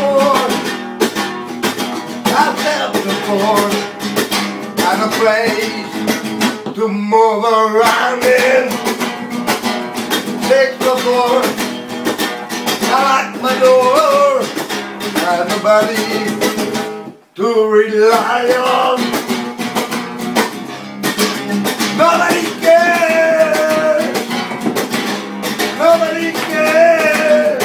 afford, I've never afford, and a place to move around in. Take the floor, I lock my door, and nobody to rely on. Nobody cares, nobody cares,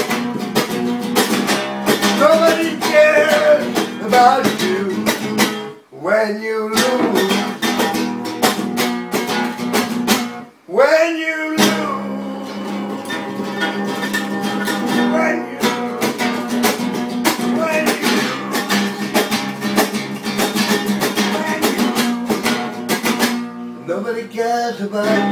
nobody cares about you when you lose, when you lose, when you nobody cares about